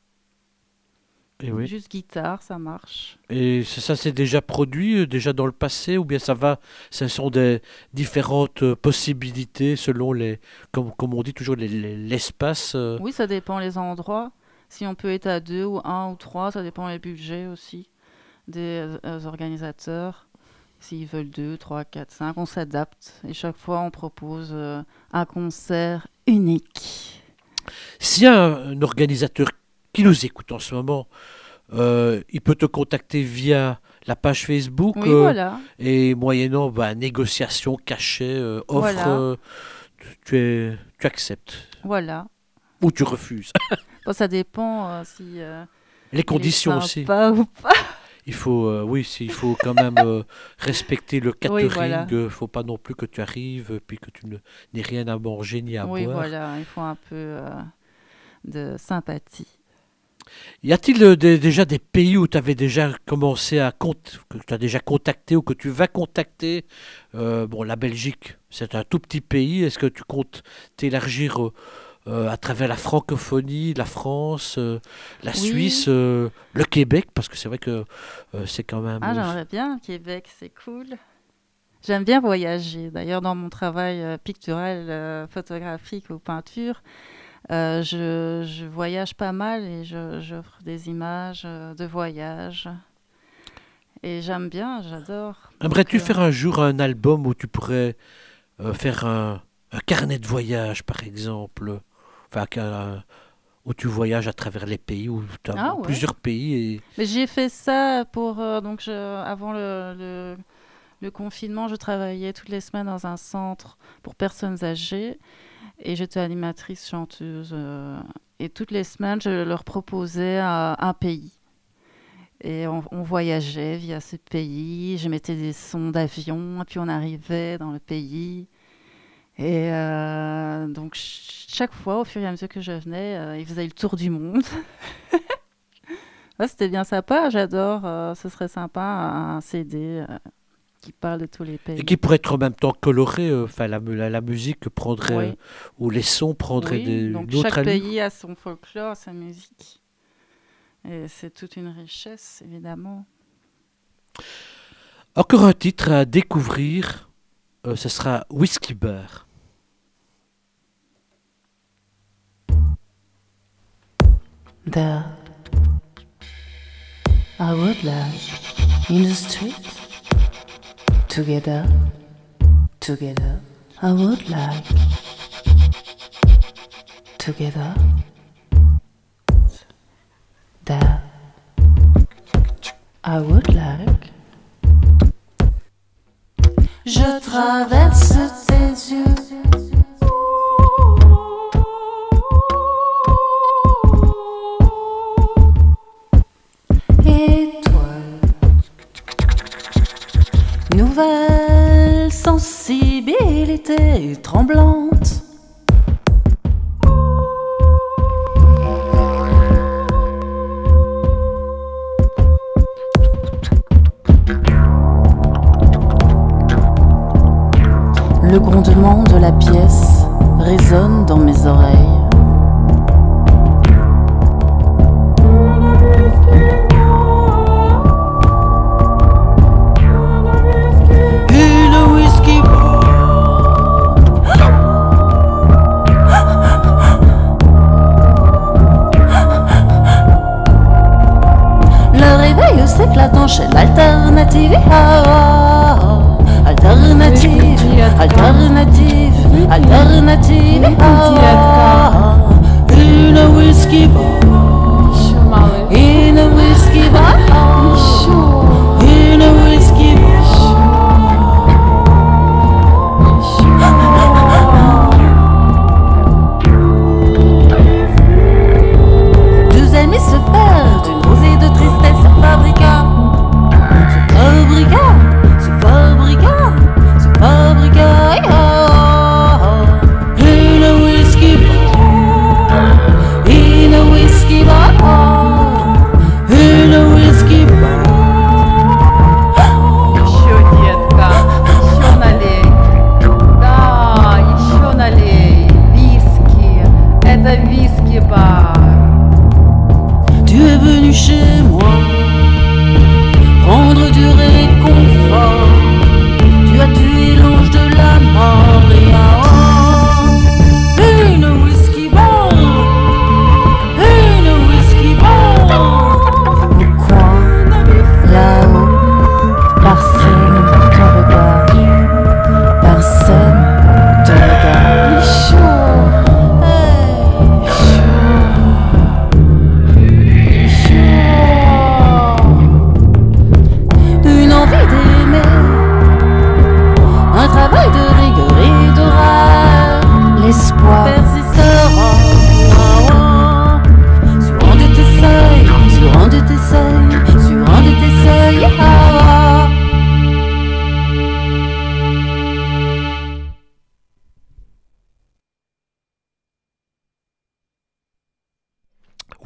Et oui. Juste guitare, ça marche. Et ça, ça s'est déjà produit, euh, déjà dans le passé, ou bien ça va, ce sont des différentes euh, possibilités selon les, comme, comme on dit toujours, les- les- l'espace. euh. Oui, ça dépend les endroits. Si on peut être à deux ou un ou trois, ça dépend les budgets aussi des euh, organisateurs. S'ils veulent deux, trois, quatre, cinq, on s'adapte. Et chaque fois, on propose euh, un concert unique. S'il y a un, un organisateur qui nous écoute en ce moment, euh, il peut te contacter via la page Facebook Oui, euh, voilà. et moyennant bah, négociation, cachet, euh, offre, Voilà. euh, tu, tu es, tu acceptes Voilà. ou tu refuses. Bon, ça dépend euh, si, euh, Les conditions aussi. Pas ou pas. Il faut, euh, oui, si, il faut quand même euh, respecter le catering. Oui, voilà. Il ne faut pas non plus que tu arrives puis que tu ne- n'aies rien à manger ni à Oui, boire. voilà, il faut un peu euh, de sympathie. Y a-t-il euh, des- déjà des pays où tu avais déjà commencé à compte, que tu as déjà contacté ou que tu vas contacter? Euh, Bon, la Belgique, c'est un tout petit pays. Est-ce que tu comptes t'élargir euh, euh, à travers la francophonie, la France, euh, la Oui. Suisse, euh, le Québec? Parce que c'est vrai que euh, c'est quand même. Ah, euh, j'aimerais bien, Québec, c'est cool. J'aime bien voyager. D'ailleurs, dans mon travail euh, pictural, euh, photographique ou peinture, euh, je, je voyage pas mal et je- j'offre des images euh, de voyage. Et j'aime bien, j'adore. Aimerais-tu Donc, euh, faire un jour un album où tu pourrais euh, faire un, un carnet de voyage, par exemple? Enfin, qu'un- où tu voyages à travers les pays, où tu as Ah ouais. plusieurs pays. Et... Mais j'ai fait ça pour euh, donc je, avant le, le, le confinement, je travaillais toutes les semaines dans un centre pour personnes âgées et j'étais animatrice chanteuse euh, et toutes les semaines je leur proposais un, un pays et on, on voyageait via ce pays. Je mettais des sons d'avion et puis on arrivait dans le pays et euh, donc ch- chaque fois au fur et à mesure que je venais, euh, ils faisaient le tour du monde. Ouais, c'était bien sympa, j'adore. euh, ce serait sympa un C D euh, qui parle de tous les pays. et qui pourrait être en même temps coloré. euh, Enfin, la, mu- la, la musique prendrait, Oui. euh, ou les sons prendraient Oui, des, donc une autre chaque allure. pays a son folklore, sa musique. Et c'est toute une richesse, évidemment. Encore un titre à découvrir, euh, ce sera Whiskey Bar. There, I would like in the street. Together, together, I would like. Together, there, I would like. Je traverse tes yeux. Étoile, nouvelle sensibilité tremblante. Le grondement de la pièce résonne dans mes oreilles. Et le whisky Le réveil s'éclatant chez l'alternative. Ah, ah, ah. Alternative, alternative, alternative. Ah, ah, ah.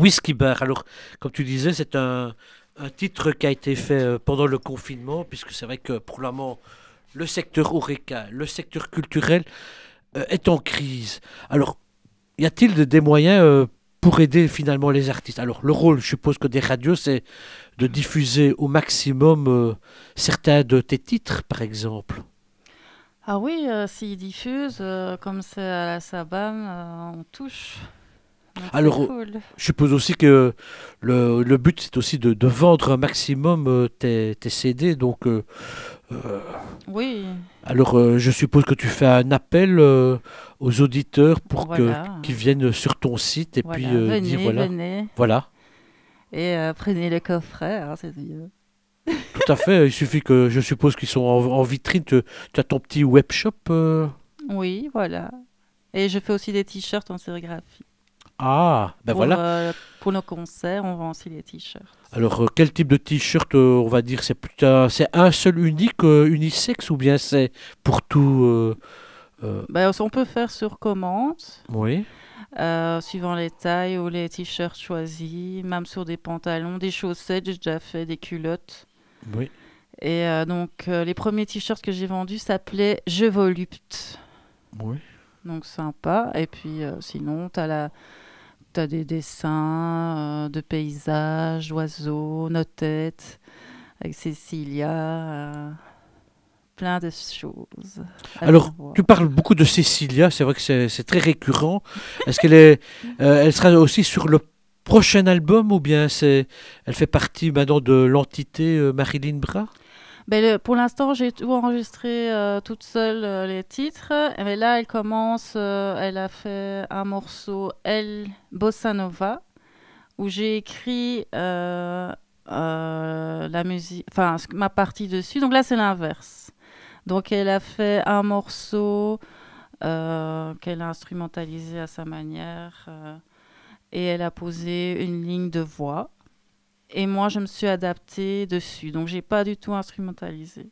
Whisky Bar. Alors, comme tu disais, c'est un, un titre qui a été fait euh, pendant le confinement, puisque c'est vrai que pour le moment, le secteur Horeca, le secteur culturel euh, est en crise. Alors, y a-t-il de- des moyens euh, pour aider finalement les artistes? Alors, le rôle, je suppose que des radios, c'est de diffuser au maximum euh, certains de tes titres, par exemple. Ah oui, euh, s'ils diffusent, euh, comme c'est à la Sabam, euh, on touche. Donc c'est Alors, cool. je suppose aussi que le, le but, c'est aussi de, de vendre un maximum euh, tes, tes C D. Donc, euh, euh, Oui, alors euh, je suppose que tu fais un appel euh, aux auditeurs pour que voilà. qu'ils viennent sur ton site et puis Voilà. euh, Venez, dire voilà, venez. voilà. Et euh, prenez le coffret, hein, c'est mieux. Tout à fait. Il suffit que je suppose qu'ils sont en, en vitrine. Tu, tu as ton petit web shop. euh. Oui, voilà. Et je fais aussi des t-shirts en sérigraphie. Ah, ben pour, voilà. euh, pour nos concerts, on vend aussi les t-shirts. Alors, euh, quel type de t-shirt, euh, on va dire, c'est plutôt un- c'est un seul unique, euh, unisexe, ou bien c'est pour tout euh, euh, Ben, on peut faire sur commande, Oui. euh, suivant les tailles ou les t-shirts choisis, même sur des pantalons, des chaussettes, j'ai déjà fait des culottes. Oui. Et euh, donc, euh, les premiers t-shirts que j'ai vendus s'appelaient Je volupte. Oui. Donc, sympa. Et puis, euh, sinon, tu as la... t'as des dessins euh, de paysages, d'oiseaux, nos têtes, avec Cécilia, euh, plein de choses. à Alors, voir. tu parles beaucoup de Cécilia, c'est vrai que c'est c'est très récurrent. Est-ce qu'elle est, euh, elle sera aussi sur le prochain album ou bien c'est, elle fait partie maintenant de l'entité euh, Marilyn Bra? Ben, le- pour l'instant, j'ai tout enregistré euh, toute seule euh, les titres. Mais là, elle commence, euh, elle a fait un morceau, Elle, Bossa Nova, où j'ai écrit euh, euh, la musique, enfin, ce- ma partie dessus. Donc là, c'est l'inverse. Donc, elle a fait un morceau euh, qu'elle a instrumentalisé à sa manière euh, et elle a posé une ligne de voix. Et moi, je me suis adaptée dessus. Donc, j'ai pas du tout instrumentalisé.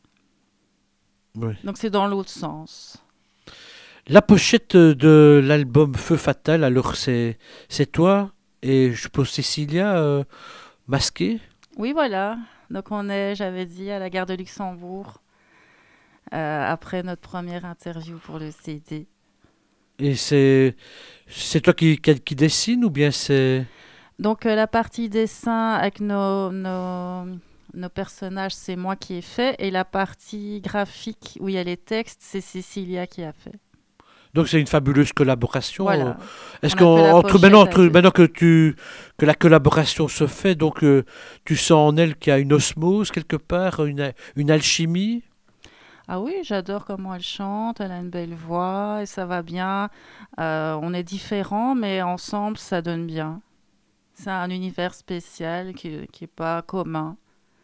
Oui. Donc, c'est dans l'autre sens. La pochette de l'album Feu Fatal, alors c'est c'est toi et je suppose Cécilia euh, masquée. Oui, voilà. Donc, on est, j'avais dit, à la gare de Luxembourg euh, après notre première interview pour le C D. Et c'est c'est toi qui, qui, qui dessine ou bien c'est... Donc, euh, la partie dessin avec nos, nos, nos personnages, c'est moi qui ai fait. Et la partie graphique où il y a les textes, c'est Cécilia qui a fait. Donc c'est une fabuleuse collaboration. Voilà. Est-ce On a fait la qu'entre pochette maintenant, avec entre, eux. maintenant que tu que la collaboration se fait, donc euh, tu sens en elle qu'il y a une osmose quelque part, une, une alchimie? Ah oui, j'adore comment elle chante, elle a une belle voix et ça va bien. Euh, on est différents, mais ensemble, ça donne bien. C'est un univers spécial qui n'est pas commun.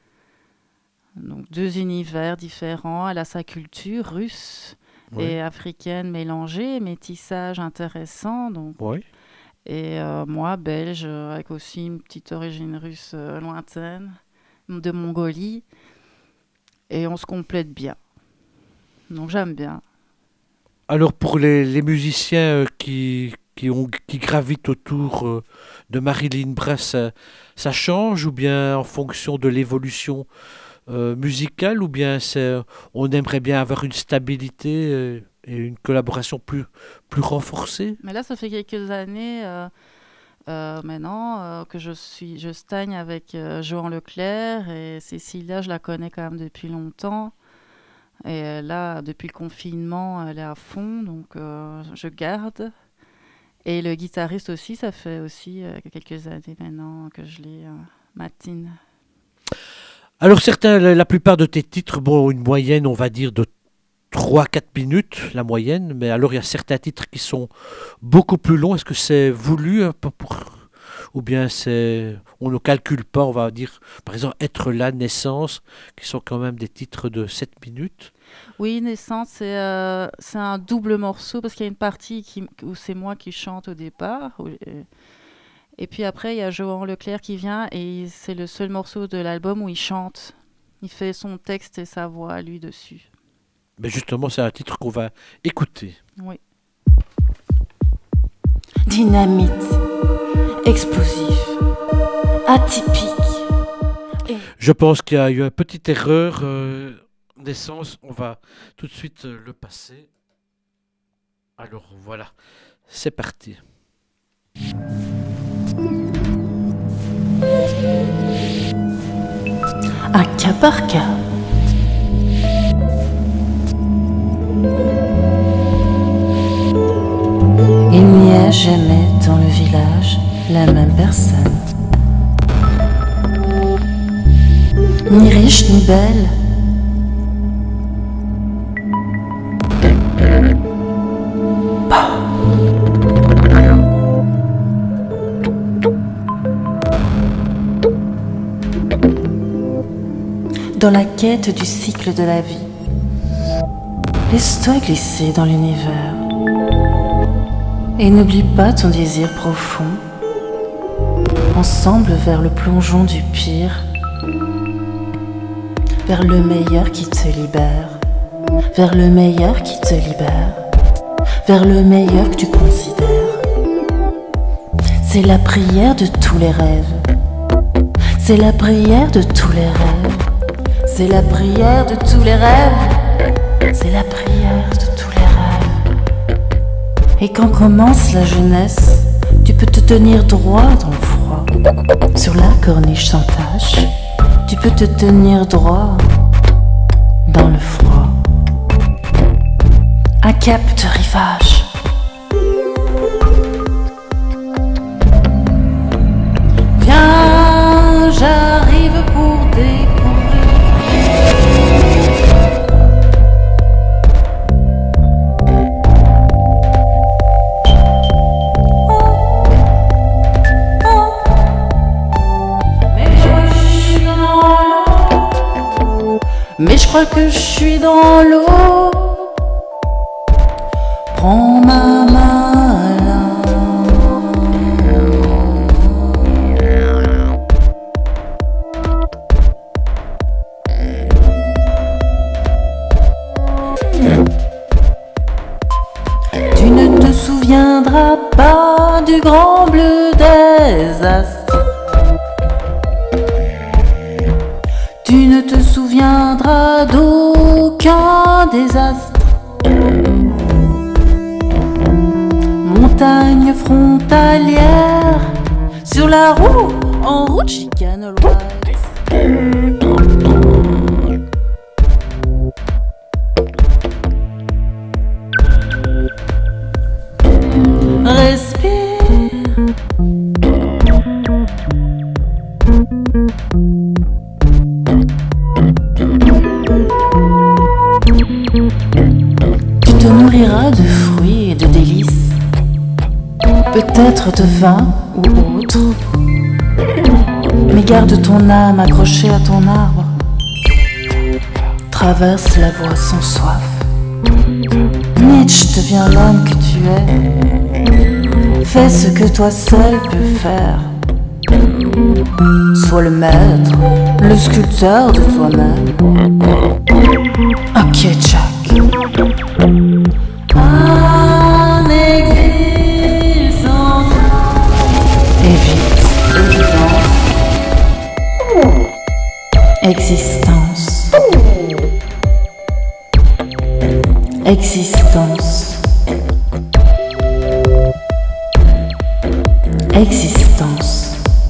Donc deux univers différents. Elle a sa culture russe Oui. et africaine mélangée, métissage intéressant. Donc. Oui. Et euh, moi, belge, euh, avec aussi une petite origine russe euh, lointaine, de Mongolie. Et on se complète bien. Donc j'aime bien. Alors pour les, les musiciens euh, qui, qui, ont, qui gravitent autour euh, de Marilyn Bra, ça, ça change ou bien en fonction de l'évolution euh, musicale ou bien c'est, on aimerait bien avoir une stabilité euh, et une collaboration plus, plus renforcée? Mais là, ça fait quelques années euh, euh, maintenant euh, que je suis, je stagne avec euh, Johan Leclerc et Cécilia, je la connais quand même depuis longtemps. Et euh, là, depuis le confinement, elle est à fond, donc euh, je garde. Et le guitariste aussi, ça fait aussi euh, quelques années maintenant que je l'ai, euh, Matine. Alors certains, la, la plupart de tes titres, bon, une moyenne, on va dire, de trois quatre minutes, la moyenne, mais alors il y a certains titres qui sont beaucoup plus longs. Est-ce que c'est voulu un peu pour... ou bien c'est on ne calcule pas, on va dire, par exemple, Être là, Naissance, qui sont quand même des titres de sept minutes. Oui, Naissance, c'est euh, c'est un double morceau parce qu'il y a une partie qui, où c'est moi qui chante au départ. Où, euh, et puis après, il y a Johan Leclerc qui vient et c'est le seul morceau de l'album où il chante. Il fait son texte et sa voix à lui dessus. Mais justement, c'est un titre qu'on va écouter. Oui. Dynamite, explosif, atypique. Et Je pense qu'il y a eu une petite erreur euh, d'essence. On va tout de suite euh, le passer. Alors voilà, c'est parti. un cas par cas. Il n'y a jamais dans le village la même personne. Ni riche ni belle. Dans la quête du cycle de la vie, laisse-toi glisser dans l'univers et n'oublie pas ton désir profond. Ensemble vers le plongeon du pire, vers le meilleur qui te libère, vers le meilleur qui te libère, vers le meilleur que tu considères. C'est la prière de tous les rêves, c'est la prière de tous les rêves. C'est la prière de tous les rêves. C'est la prière de tous les rêves. Et quand commence la jeunesse, tu peux te tenir droit dans le froid. Sur la corniche sans tache, tu peux te tenir droit dans le froid. Un cap de rivage. Viens, j'arrive pour découvrir. Mais je crois que je suis dans l'eau. Prends ma main là. Tu ne te souviendras pas du grand bleu des astres. Tu ne te souviendras d'aucun désastre. Montagne frontalière, sur la roue, en route chicane Respire. Tu te nourriras de fruits et de délices, peut-être de vin ou autre, mais garde ton âme accrochée à ton arbre. Traverse la voie sans soif. Nietzsche devient l'homme que tu es. Fais ce que toi seul peux faire. Sois le maître, le sculpteur de toi-même. Ok, Jack. Un exil sans évite, évidence. Existence. Existence. Existence.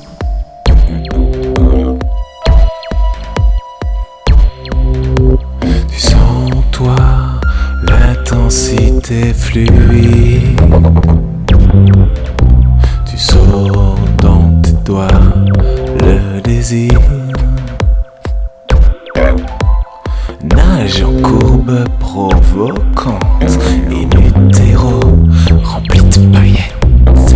Tu sens en toi l'intensité fluide. Tu sors dans tes doigts le désir. Nage en courbe provocante, in utero rempli de paillettes.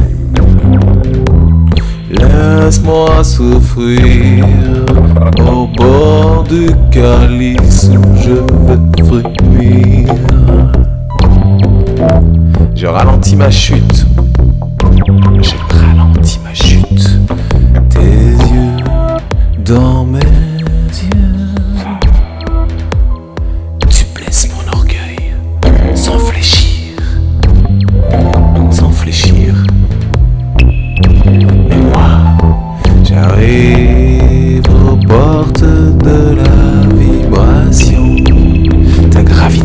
Laisse-moi souffrir au bord du calice où je veux frémir. Je ralentis ma chute, je ralentis ma chute. Tes yeux dans mes yeux. Tu blesses mon orgueil sans fléchir, sans fléchir. Mais moi, j'arrive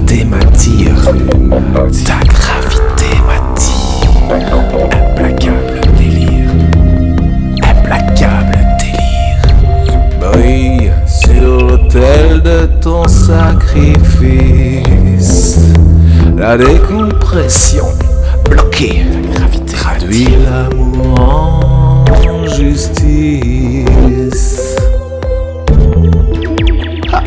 gravité m'attire. Ta gravité m'attire. Implacable délire. Implacable délire. Brille sur l'autel de ton sacrifice. La décompression bloquée. La gravité traduit l'amour en justice. Ha.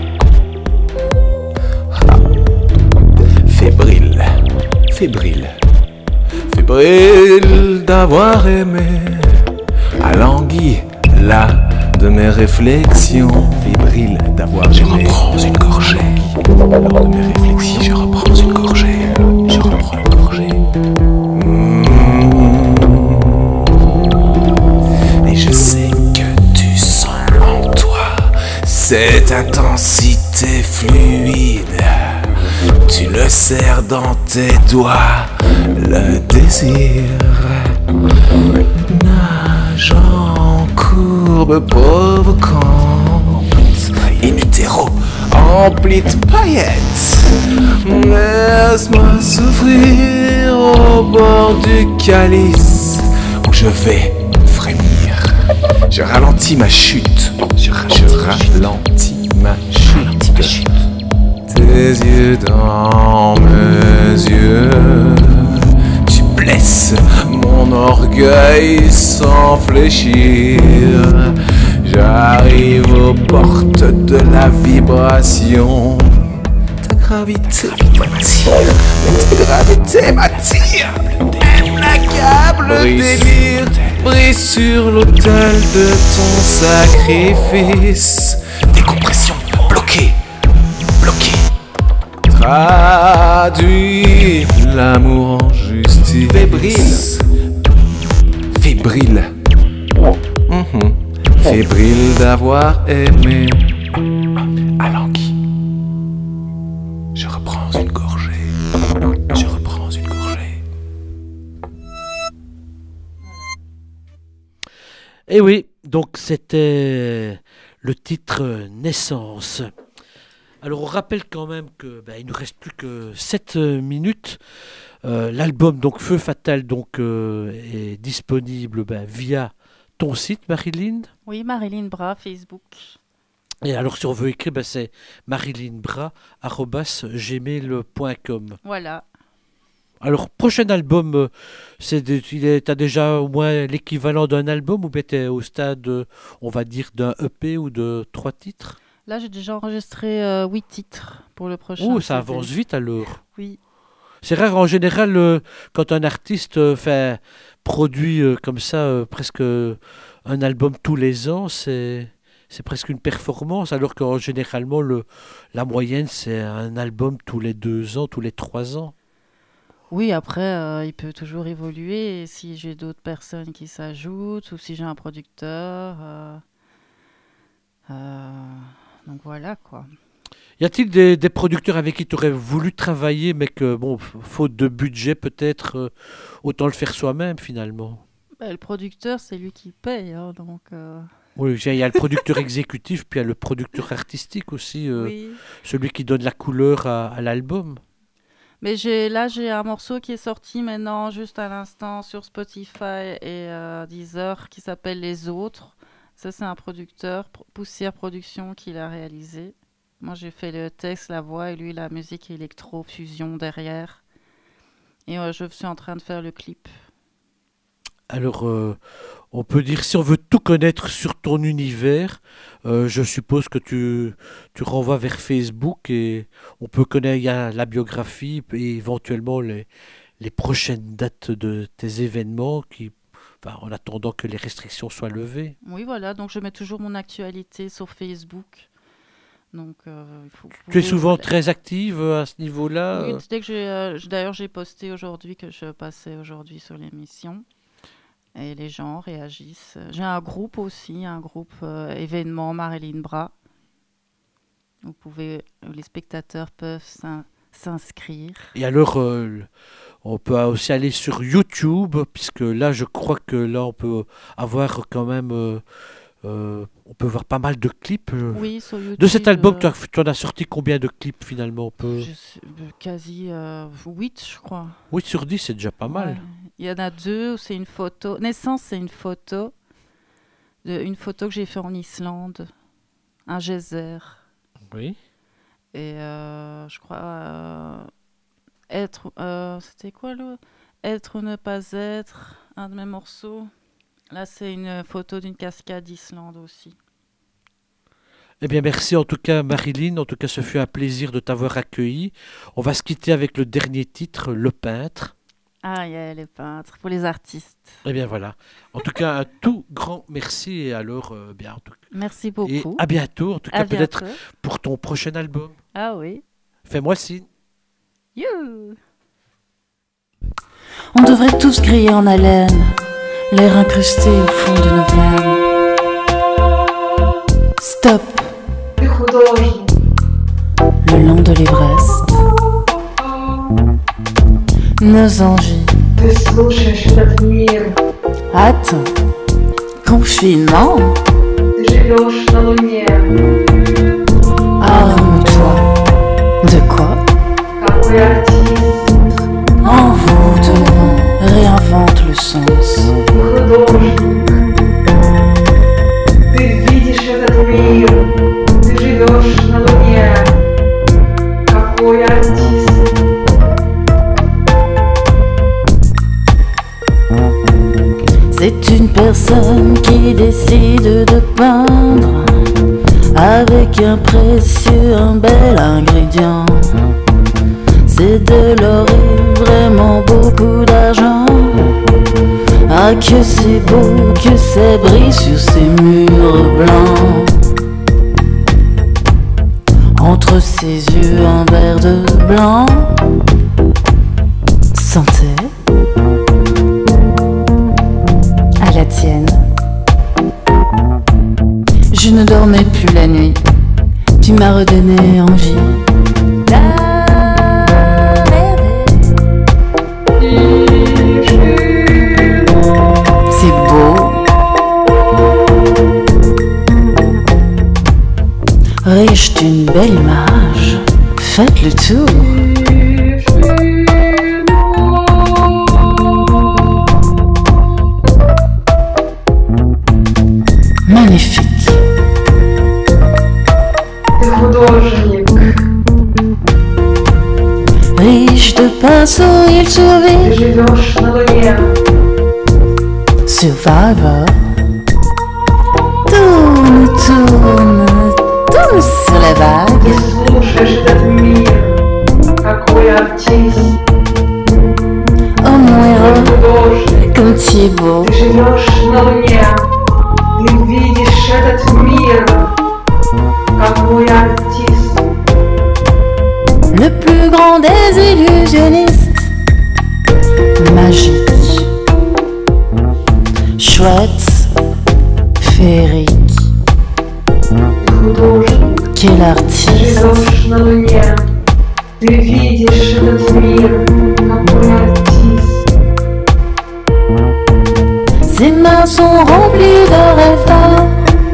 Ha. Fébrile, fébrile, fébrile d'avoir aimé. Alangui, là de mes réflexions. Fébrile d'avoir aimé. Je reprends une gorgée. Lors de mes réflexions, je reprends une gorgée. Je reprends une gorgée. Et je sais que tu sens en toi cette intensité fluide. Tu le serres dans tes doigts, le désir nage en courbe provocante. In utero, empli de paillettes. Laisse-moi souffrir au bord du calice où je vais frémir. Je ralentis ma chute. Je ralentis ma chute. Tes yeux dans mes yeux. Tu blesses mon orgueil sans fléchir. J'arrive aux portes de la vibration. Ta gravité m'attire. Ta gravité m'attire. Implacable délire. Brille sur l'autel de ton sacrifice. Décompression bloquée. Bloquée. Traduis l'amour en justice. Fébrile. Fébrile. Mm-hmm. Fébrile d'avoir aimé. Alangui. Je reprends une gorgée. Je reprends une gorgée. Et oui, donc c'était le titre Naissance. Alors on rappelle quand même que ben, il nous reste plus que sept minutes. Euh, l'album donc Feu Fatal donc euh, est disponible ben, via ton site, Marilyn. Oui, Marilyn Bras, Facebook. Et alors si on veut écrire, ben, c'est marilynbras arobase gmail point com. Voilà. Alors prochain album, euh, c'est de, il est, t'as déjà au moins l'équivalent d'un album ou bien t'es au stade, euh, on va dire, d'un E P ou de trois titres? Là, j'ai déjà enregistré euh, huit titres pour le prochain. Oh, ça C D. avance vite alors. Oui. C'est rare en général euh, quand un artiste euh, fait, produit euh, comme ça euh, presque euh, un album tous les ans, c'est c'est presque une performance, alors que généralement le la moyenne c'est un album tous les deux ans, tous les trois ans. Oui, après, euh, il peut toujours évoluer. Et si j'ai d'autres personnes qui s'ajoutent ou si j'ai un producteur. euh, euh, donc voilà quoi. Y a-t-il des, des producteurs avec qui tu aurais voulu travailler, mais que, bon, f- faute de budget, peut-être, euh, autant le faire soi-même, finalement? Bah, le producteur, c'est lui qui paye. Hein, donc, euh, Oui, il y a le producteur exécutif, puis il y a le producteur artistique aussi, euh, oui. celui qui donne la couleur à, à l'album. Mais j'ai, là, j'ai un morceau qui est sorti maintenant, juste à l'instant, sur Spotify et euh, Deezer, qui s'appelle Les Autres. Ça, c'est un producteur, P- Poussière Production, qui l'a réalisé. Moi, j'ai fait le texte, la voix, et lui, la musique électro-fusion derrière. Et euh, je suis en train de faire le clip. Alors, euh, on peut dire, si on veut tout connaître sur ton univers, euh, je suppose que tu, tu renvoies vers Facebook et on peut connaître il y a la biographie et éventuellement les, les prochaines dates de tes événements qui, enfin, en attendant que les restrictions soient levées. Oui, voilà, donc je mets toujours mon actualité sur Facebook. Donc, euh, il faut, vous Tu es pouvez- souvent très active euh, à ce niveau-là. Oui, euh. dès que j'ai, euh, j- d'ailleurs, j'ai posté aujourd'hui que je passais aujourd'hui sur l'émission. Et les gens réagissent. J'ai un groupe aussi, un groupe euh, événement Marilyn Bras. Vous pouvez, les spectateurs peuvent s'in- s'inscrire. Et alors, euh, le- on peut aussi aller sur YouTube, puisque là, je crois que là, on peut avoir quand même euh, Euh, on peut voir pas mal de clips. euh. Oui, sur YouTube. De cet album, euh, tu as, tu en as sorti combien de clips finalement on peut... je sais, euh, quasi euh, huit, je crois. huit sur dix, c'est déjà pas mal. Ouais. Il y en a deux où c'est une photo. Naissance, c'est une photo. De, une photo que j'ai fait en Islande. Un geyser. Oui. Et euh, je crois. euh, être. euh, C'était quoi le. Être ou ne pas être. Un de mes morceaux. Là, c'est une photo d'une cascade d'Islande aussi. Eh bien, merci en tout cas, Marilyn. En tout cas, ce fut un plaisir de t'avoir accueilli. On va se quitter avec le dernier titre, Le Peintre. Ah, il y a les peintres, pour les artistes. Eh bien, voilà. En tout cas, un tout grand merci. Et alors, euh, bien, en tout cas. Merci Et beaucoup. à bientôt. En tout cas, À peut-être bientôt. pour ton prochain album. Ah oui. Fais-moi signe. You. On devrait tous crier en haleine, l'air incrusté au fond de nos veines. Stop, Ты художник, le long de l'Everest. Nos envies. ты слушаешь этот мир, Attends, confinement. ты живешь на Луне, Arme-toi. De quoi? какой артист, En vous devant, réinvente le sens. ты художник. Ты видишь этот мир, ты живешь на Луне, какой артист. C'est une personne qui décide de peindre avec un précieux, un bel ingrédient. C'est de l'or et vraiment beaucoup d'argent. Ah que c'est beau, que ça brille sur ces murs blancs. Entre ses yeux un verre de blanc. Santé. À la tienne. Je ne dormais plus la nuit. Tu m'as redonné envie. C'est beau. Riche d'une belle image. Faites le tour. Magnifique. Ты художник, Riche de pinceaux, il ты survit. живешь на Луне, Survivor. Tourne, tourne, tourne sur la ты vague. слушаешь этот мир, какой артист, Oh mon ты héros, художник. comme tu es beau. Ты живешь на Луне, ты видишь этот мир, какой артист. Le plus grand des illusionnistes. Magique. Chouette. Féerique. Ты художник, Quel ты artiste. живешь на Луне, ты видишь этот мир, какой артист. Ses mains sont remplies de rêves d'or.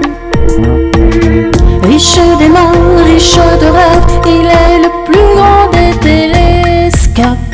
Riche des mains, riche de rêves, il est le plus grand des télescopes.